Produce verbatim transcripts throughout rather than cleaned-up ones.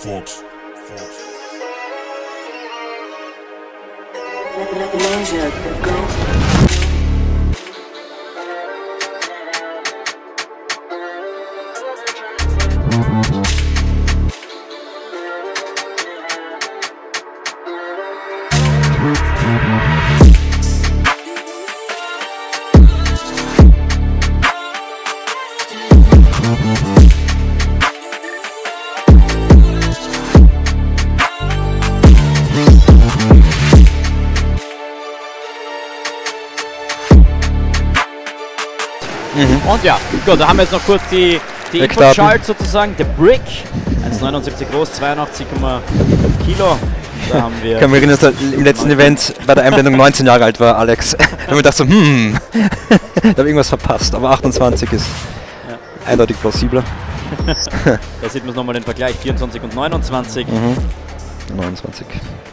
Fox. Fox. Leisure, go. Mhm. Und ja, gut, da haben wir jetzt noch kurz die, die Input-Chart sozusagen, der Brick, eins Komma neunundsiebzig groß, zweiundachtzig Komma fünf Kilo. Da haben wir. Ich kann mich erinnern, dass er im letzten Event bei der Einblendung neunzehn Jahre alt war, Alex. Da haben wir gedacht so, hm, da habe ich irgendwas verpasst, aber achtundzwanzig ist ja eindeutig plausibler. Da sieht man nochmal den Vergleich, vierundzwanzig und neunundzwanzig. Mhm. neunundzwanzig.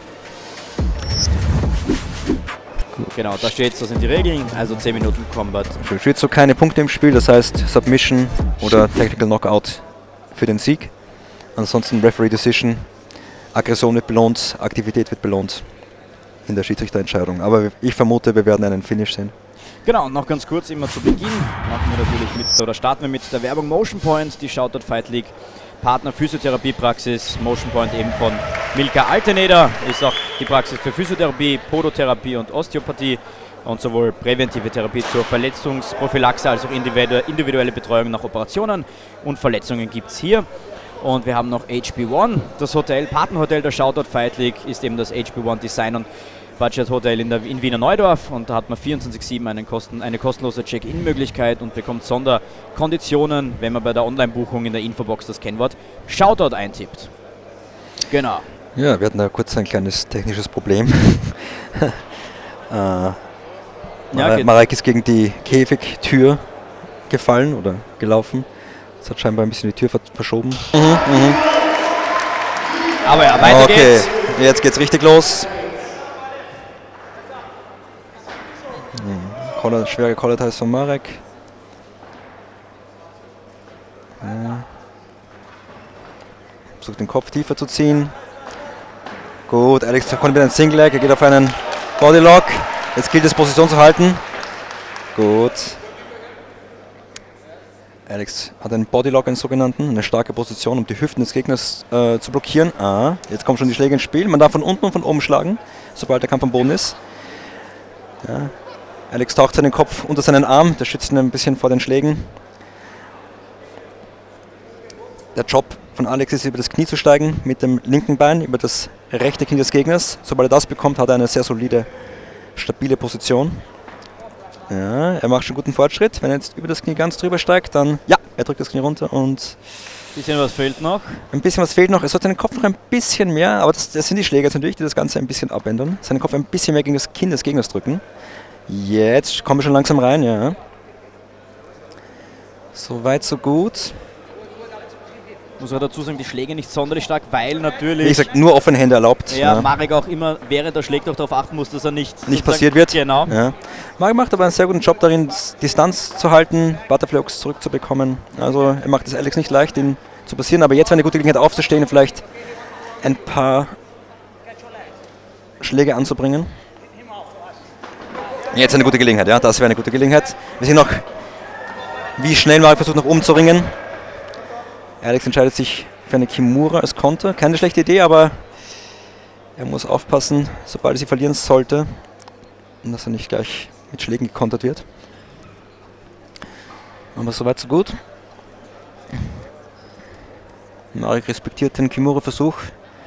Genau, da steht, das sind die Regeln, also zehn Minuten Combat. Es steht so keine Punkte im Spiel, das heißt Submission oder Technical Knockout für den Sieg. Ansonsten Referee Decision, Aggression wird belohnt, Aktivität wird belohnt in der Schiedsrichterentscheidung. Aber ich vermute, wir werden einen Finish sehen. Genau, und noch ganz kurz immer zu Beginn machen wir natürlich mit, oder starten wir mit der Werbung Motion Point, die Shoutout Fight League. Partner Physiotherapiepraxis, Motion Point eben von Milka Alteneder, ist auch die Praxis für Physiotherapie, Podotherapie und Osteopathie und sowohl präventive Therapie zur Verletzungsprophylaxe als auch individuelle Betreuung nach Operationen und Verletzungen gibt es hier. Und wir haben noch H B One, das Hotel, Partnerhotel der Shoutout Fight League ist eben das H B One Design und Budget Hotel in, der, in Wiener Neudorf und da hat man vierundzwanzig sieben einen Kosten, eine kostenlose Check-in-Möglichkeit und bekommt Sonderkonditionen, wenn man bei der Online-Buchung in der Infobox das Kennwort Shoutout eintippt. Genau. Ja, wir hatten da kurz ein kleines technisches Problem. äh, Mar ja, Marek ist gegen die Käfigtür gefallen oder gelaufen. Das hat scheinbar ein bisschen die Tür ver verschoben. Mhm, mhm. Aber ja, weiter okay. geht's. Jetzt geht's richtig los. Collar, schwere Collar-Ties von Marek. Ja. Versucht den Kopf tiefer zu ziehen. Gut, Alex kommt mit einem Single Leg, er geht auf einen Bodylock. Jetzt gilt es, Position zu halten. Gut. Alex hat einen Bodylock, einen sogenannten, eine starke Position, um die Hüften des Gegners äh, zu blockieren. Ah, jetzt kommen schon die Schläge ins Spiel. Man darf von unten und von oben schlagen, sobald der Kampf am Boden ist. Ja. Alex taucht seinen Kopf unter seinen Arm, der schützt ihn ein bisschen vor den Schlägen. Der Job von Alex ist, über das Knie zu steigen, mit dem linken Bein, über das rechte Knie des Gegners. Sobald er das bekommt, hat er eine sehr solide, stabile Position. Ja, er macht schon guten Fortschritt. Wenn er jetzt über das Knie ganz drüber steigt, dann, ja, er drückt das Knie runter und... Ein bisschen was fehlt noch. Ein bisschen was fehlt noch. Er sollte seinen Kopf noch ein bisschen mehr, aber das, das sind die Schläger natürlich, die das Ganze ein bisschen abändern. Seinen Kopf ein bisschen mehr gegen das Kinn des Gegners drücken. Jetzt kommen wir schon langsam rein, ja. So weit, so gut. Muss man dazu sagen, die Schläge nicht sonderlich stark, weil natürlich... Wie gesagt, nur offene Hände erlaubt. Ja, ja. Marek auch immer, während er schlägt, auch darauf achten muss, dass er nicht... Nicht passiert wird. Genau. Ja. Marek macht aber einen sehr guten Job darin, Distanz zu halten, Butterfly Hooks zurückzubekommen. Also er macht es Alex nicht leicht, ihn zu passieren, aber jetzt wäre eine gute Gelegenheit aufzustehen und vielleicht ein paar Schläge anzubringen. Jetzt eine gute Gelegenheit, ja, das wäre eine gute Gelegenheit. Wir sehen noch, wie schnell Marek versucht nach oben zu ringen. Alex entscheidet sich für eine Kimura als Konter. Keine schlechte Idee, aber er muss aufpassen, sobald er sie verlieren sollte, dass er nicht gleich mit Schlägen gekontert wird. Aber soweit so gut. Marek respektiert den Kimura-Versuch.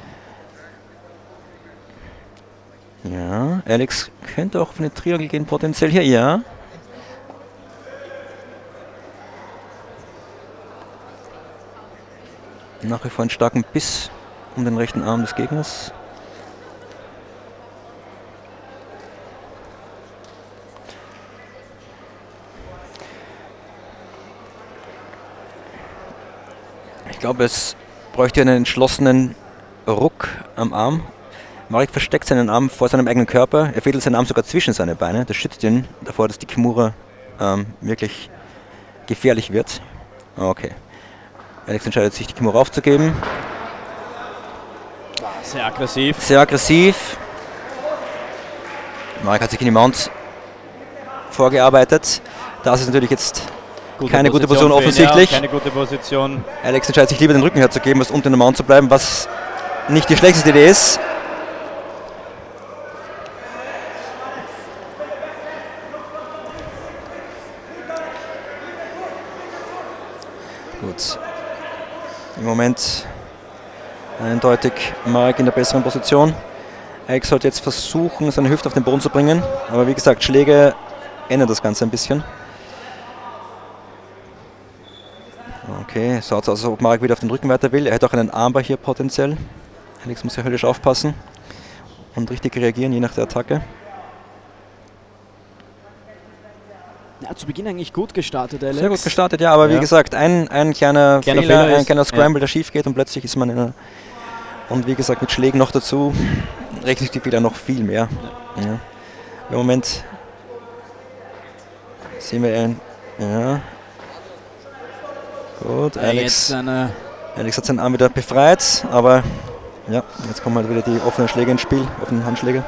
Ja, Alex könnte auch auf eine Triangle gehen, potenziell hier, ja. Nach wie vor einen starken Biss um den rechten Arm des Gegners. Ich glaube, es bräuchte einen entschlossenen Ruck am Arm. Marek versteckt seinen Arm vor seinem eigenen Körper. Er fädelt seinen Arm sogar zwischen seine Beine. Das schützt ihn davor, dass die Kimura ähm, wirklich gefährlich wird. Okay. Alex entscheidet sich, die Kimura aufzugeben. Sehr aggressiv. Sehr aggressiv. Marek hat sich in die Mount vorgearbeitet. Das ist natürlich jetzt gute keine Position gute Position offensichtlich. Keine gute Position. Alex entscheidet sich lieber den Rücken herzugeben, als unter der Mount zu bleiben, was nicht die schlechteste Idee ist. Gut. Im Moment eindeutig Marek in der besseren Position. Alex sollte jetzt versuchen, seine Hüfte auf den Boden zu bringen. Aber wie gesagt, Schläge ändern das Ganze ein bisschen. Okay, schaut so aus, als ob Marek wieder auf den Rücken weiter will. Er hat auch einen Armbar hier potenziell. Alex muss ja höllisch aufpassen und richtig reagieren, je nach der Attacke. Ja, zu Beginn eigentlich gut gestartet, Alex. Sehr gut gestartet, ja, aber ja. Wie gesagt, ein, ein kleiner, kleiner Fehler, Fehler ist, ein kleiner Scramble, ja. der schief geht und plötzlich ist man in einer... Und wie gesagt, mit Schlägen noch dazu rechnet sich die Fehler noch viel mehr. Ja. Ja. Im Moment sehen wir ein... Ja. Gut, Alex, Alex hat seinen Arm wieder befreit, aber ja, jetzt kommen halt wieder die offenen Schläge ins Spiel, offenen Handschläge.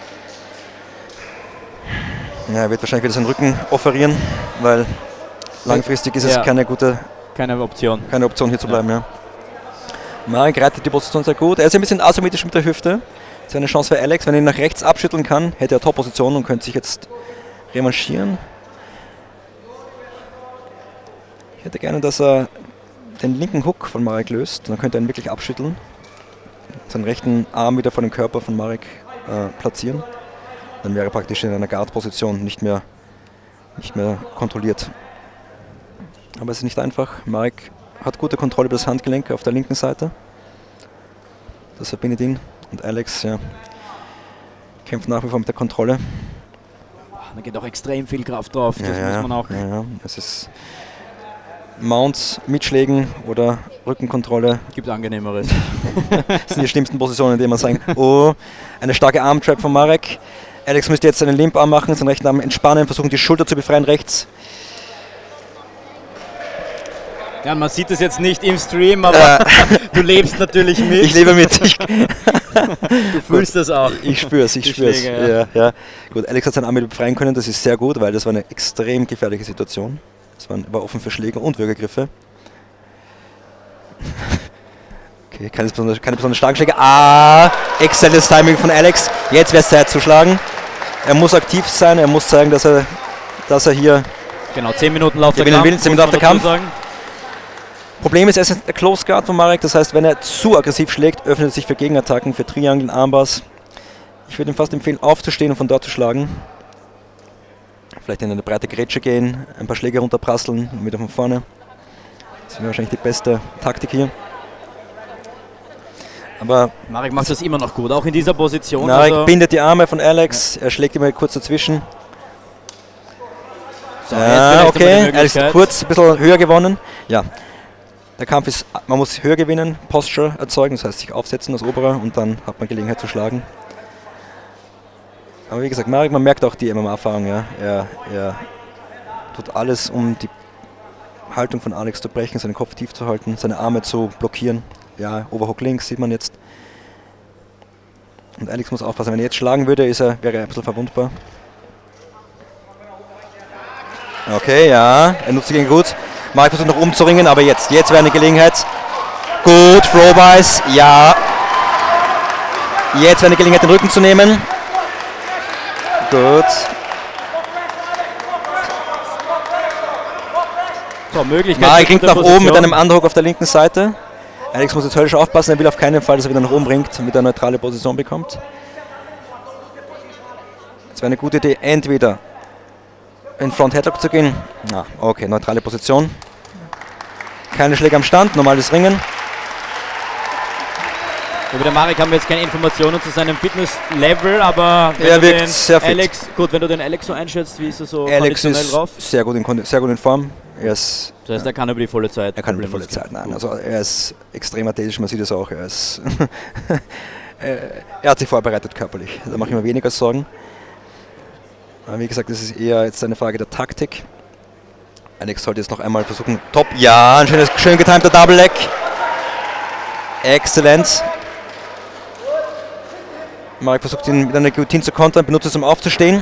Ja, er wird wahrscheinlich wieder seinen Rücken offerieren, weil langfristig ist es ja. keine gute keine Option. Keine Option hier zu bleiben. Ja. Ja. Marek reitet die Position sehr gut. Er ist ein bisschen asymmetrisch mit der Hüfte. Das ist eine Chance für Alex. Wenn er ihn nach rechts abschütteln kann, hätte er Top-Position und könnte sich jetzt revanchieren. Ich hätte gerne, dass er den linken Hook von Marek löst. Dann könnte er ihn wirklich abschütteln. Seinen rechten Arm wieder vor dem Körper von Marek äh, platzieren. Dann wäre er praktisch in einer Guard-Position nicht mehr, nicht mehr kontrolliert. Aber es ist nicht einfach. Marek hat gute Kontrolle über das Handgelenk auf der linken Seite. Das verbindet ihn. Und Alex ja, kämpft nach wie vor mit der Kontrolle. Da geht auch extrem viel Kraft drauf. Das ja, muss man auch. Ja, ja. Es ist Mounts mit Schlägen oder Rückenkontrolle. Gibt angenehmeres. Das sind die schlimmsten Positionen, in denen man sagen kann, oh, eine starke Armtrap von Marek. Alex müsste jetzt seinen Limp-Arm machen, seinen rechten Arm entspannen, versuchen die Schulter zu befreien rechts. Ja, man sieht es jetzt nicht im Stream, aber äh, du lebst natürlich mit. Ich lebe mit. Ich du fühlst das auch. Ich spüre es, ich spüre es. Ja. Ja, ja. Gut, Alex hat seinen Arm wieder befreien können, das ist sehr gut, weil das war eine extrem gefährliche Situation. Das war, war offen für Schläge und Würgegriffe. Okay, keine besonders, keine besonders starken Schläge. Ah, exzellentes Timing von Alex. Jetzt wäre es Zeit zu schlagen. Er muss aktiv sein, er muss zeigen, dass er, dass er hier... Genau, zehn Minuten Lauf der Kampf. zehn Minuten Lauf der Kampf. Problem ist, er ist der Close Guard von Marek, das heißt, wenn er zu aggressiv schlägt, öffnet er sich für Gegenattacken, für Triangeln, Armbars. Ich würde ihm fast empfehlen, aufzustehen und von dort zu schlagen. Vielleicht in eine breite Grätsche gehen, ein paar Schläge runterprasseln und wieder von vorne. Das wäre wahrscheinlich die beste Taktik hier. Aber Marek macht das immer noch gut, auch in dieser Position. Marek also bindet die Arme von Alex, ja. Er schlägt immer kurz dazwischen. So, ja, okay, er ist kurz ein bisschen höher gewonnen. Ja. Der Kampf ist, man muss höher gewinnen, Posture erzeugen, das heißt sich aufsetzen als Oberer und dann hat man Gelegenheit zu schlagen. Aber wie gesagt, Marek, man merkt auch die M M A-Erfahrung, ja. Er, er tut alles, um die Haltung von Alex zu brechen, seinen Kopf tief zu halten, seine Arme zu blockieren. Ja, Overhook links sieht man jetzt. Und Alex muss aufpassen, wenn er jetzt schlagen würde, ist er, wäre er ein bisschen verwundbar. Okay, ja, er nutzt ihn gut. Marek versucht noch umzuringen, aber jetzt, jetzt wäre eine Gelegenheit. Gut, Throwbys, ja. Jetzt wäre eine Gelegenheit, den Rücken zu nehmen. Gut. So, Möglichkeit. Marek ringt nach oben mit einem Underhook auf der linken Seite. Alex muss jetzt höllisch aufpassen, er will auf keinen Fall, dass er wieder nach oben bringt, damit er eine neutrale Position bekommt. Es wäre eine gute Idee, entweder in Front Headlock zu gehen. Na, okay, neutrale Position. Keine Schläge am Stand, normales Ringen. Über den Marek haben wir jetzt keine Informationen zu seinem Fitness-Level, aber wenn er du wirkt den sehr fit. Alex, gut, wenn du den Alex so einschätzt, wie ist er so Alex ist drauf? Sehr gut, in, sehr gut in Form. Er ist, das heißt, er kann über die volle Zeit. Er kann über die volle Zeit, nein. Also er ist extrem athletisch, man sieht es auch. Er, ist er hat sich vorbereitet körperlich, da mache ich mir weniger Sorgen. Aber wie gesagt, das ist eher jetzt eine Frage der Taktik. Alex sollte jetzt noch einmal versuchen. Top, ja, ein schönes, schön getimter Double Leg. Exzellent. Marek versucht ihn mit einer Guillotine zu kontern, benutzt es, um aufzustehen.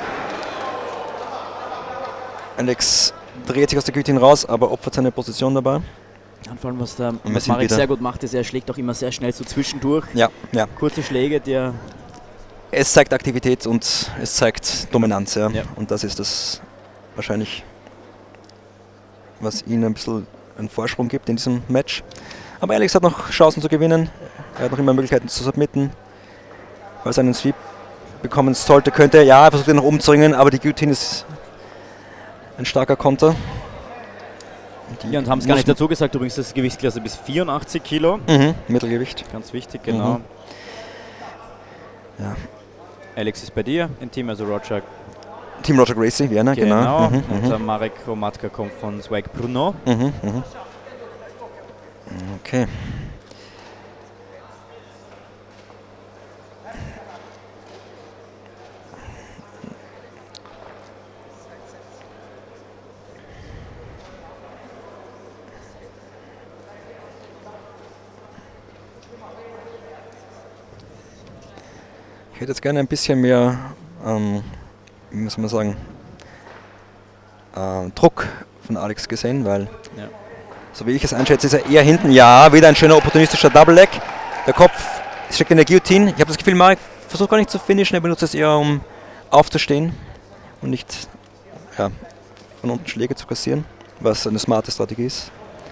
Alex dreht sich aus der Guillotine raus, aber opfert seine Position dabei. Und vor allem, was, der, was Marek sehr gut macht, ist, er schlägt auch immer sehr schnell so zwischendurch. Ja, ja. Kurze Schläge, der... Es zeigt Aktivität und es zeigt Dominanz, ja. Ja. Und das ist das wahrscheinlich, was ihnen ein bisschen einen Vorsprung gibt in diesem Match. Aber Alex hat noch Chancen zu gewinnen. Er hat noch immer Möglichkeiten zu submitten. Falls er einen Sweep bekommen sollte, könnte er, ja, er versucht ihn noch umzuringen, aber die Guillotine ist ein starker Konter. Die ja, und haben es gar nicht dazu gesagt, übrigens das Gewichtsklasse bis vierundachtzig Kilo. Mhm, Mittelgewicht. Ganz wichtig, genau. Mhm. Ja. Alex ist bei dir im Team, also Roger. Team Roger Gracie, Vienna, genau. genau. Mhm, und mhm. der Marek Hromadka kommt von Swag Brno. Mhm, mhm. Okay. Ich hätte jetzt gerne ein bisschen mehr, ähm, wie muss man sagen, äh, Druck von Alex gesehen, weil, ja. so wie ich es einschätze, ist er eher hinten. Ja, wieder ein schöner opportunistischer Double Leg. Der Kopf steckt in der Guillotine. Ich habe das Gefühl, Marek versucht gar nicht zu finishen, er benutzt es eher, um aufzustehen und nicht ja, von unten Schläge zu kassieren, was eine smarte Strategie ist.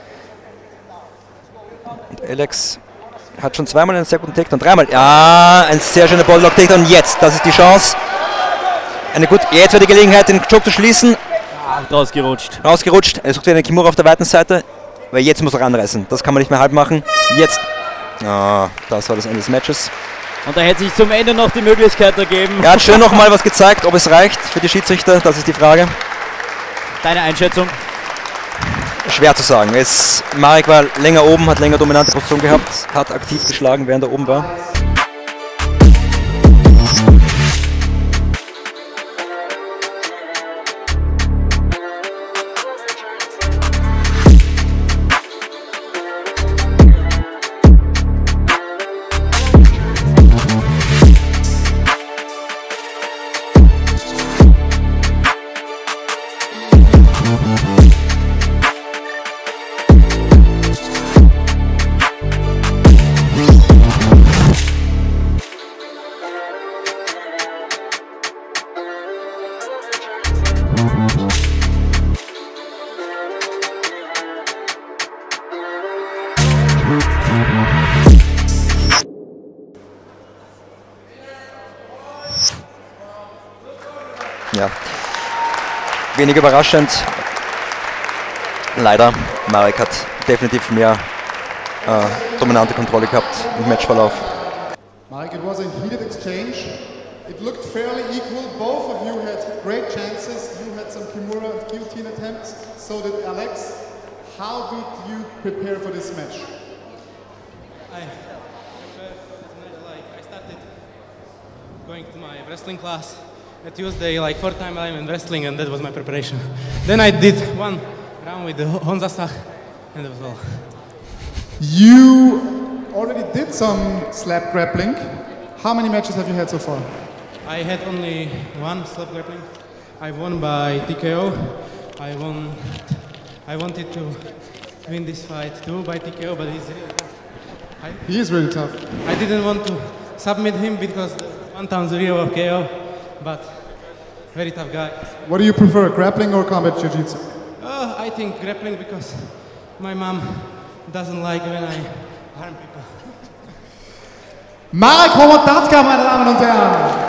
Und Alex hat schon zweimal einen sehr guten Takedown, dreimal. Ja, ein sehr schöner Bodylock Takedown. Jetzt, das ist die Chance. Eine gut, jetzt wird die Gelegenheit, den Choke zu schließen. Ah, rausgerutscht. Rausgerutscht. Er sucht wieder eine Kimura auf der weiten Seite. Weil jetzt muss er ranreißen. Das kann man nicht mehr halb machen. Jetzt. Ah, das war das Ende des Matches. Und da hätte sich zum Ende noch die Möglichkeit ergeben. Er hat schön nochmal was gezeigt. Ob es reicht für die Schiedsrichter, das ist die Frage. Deine Einschätzung? Schwer zu sagen. Es, Marek war länger oben, hat länger dominante Position gehabt, hat aktiv geschlagen, während er oben war. Ja, wenig überraschend. Leider, Marek hat definitiv mehr äh, dominante Kontrolle gehabt im Matchverlauf. Marek, it was a heated exchange. It looked fairly equal. Both of you had great chances. You had some Kimura guillotine attempts. So did Alex. How did you prepare for this match? I prepared like I started going to my wrestling class at Tuesday, like four time I'm in wrestling, and that was my preparation. Then I did one round with the Honzastach, and that was all. You already did some slap grappling. How many matches have you had so far? I had only one slap grappling. I won by T K O. I won. I wanted to win this fight too by T K O, but he's really tough. I, He is really tough. I didn't want to submit him because one time zero of K O, but very tough guy. What do you prefer, grappling or combat jiu-jitsu? Uh, I think grappling because my mom doesn't like when I harm people. Marek Hromadka, meine Damen und Herren.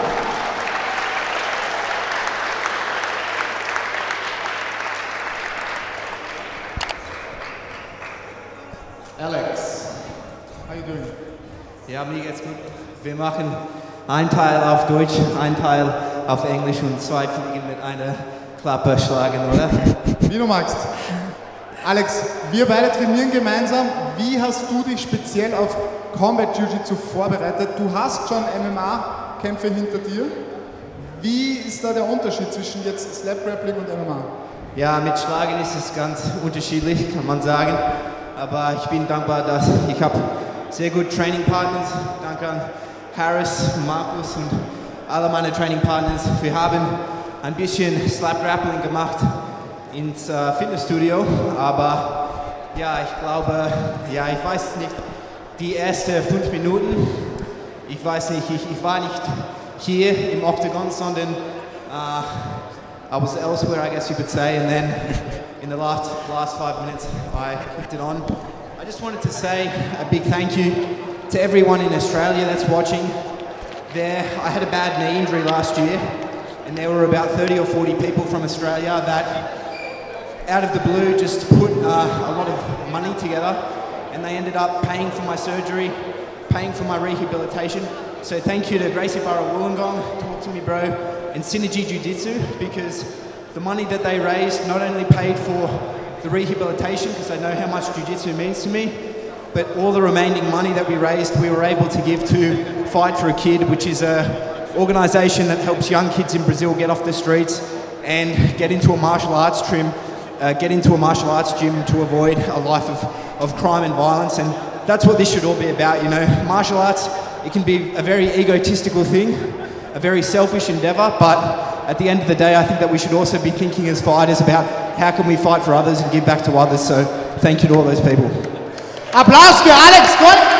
Alex, how you doing? Ja, mir geht's gut. Wir machen einen Teil auf Deutsch, einen Teil auf Englisch und zwei Fliegen mit einer Klappe schlagen, oder? Wie du magst. Alex, wir beide trainieren gemeinsam. Wie hast du dich speziell auf Combat Jiu-Jitsu vorbereitet? Du hast schon M M A-Kämpfe hinter dir. Wie ist da der Unterschied zwischen jetzt Slap Grappling und M M A? Ja, mit Schlagen ist es ganz unterschiedlich, kann man sagen. Aber ich bin dankbar, dass ich habe sehr gute Training Partners. Danke an Harris, Markus und alle meine Trainingpartners. Wir haben ein bisschen Slap Grappling gemacht ins äh, Fitnessstudio, aber ja, ich glaube, ja, ich weiß nicht, die ersten fünf Minuten, ich weiß nicht, ich, ich war nicht hier im Octagon, sondern uh, I was elsewhere, I guess you could say, and then in the last, last five minutes I kicked it on. I just wanted to say a big thank you to everyone in Australia that's watching. There, I had a bad knee injury last year, and there were about thirty or forty people from Australia that out of the blue just put uh, a lot of money together, and they ended up paying for my surgery, paying for my rehabilitation. So thank you to Gracie Barra Wollongong, Talk to Me Bro, and Synergy Jiu-Jitsu, because the money that they raised not only paid for the rehabilitation, because I know how much Jiu-Jitsu means to me, but all the remaining money that we raised, we were able to give to Fight for a Kid, which is an organisation that helps young kids in Brazil get off the streets and get into a martial arts trim, uh, get into a martial arts gym to avoid a life of, of crime and violence. And that's what this should all be about, you know. Martial arts, it can be a very egotistical thing, a very selfish endeavour, but at the end of the day, I think that we should also be thinking as fighters about how can we fight for others and give back to others. So thank you to all those people. Applaus für Alex Gold.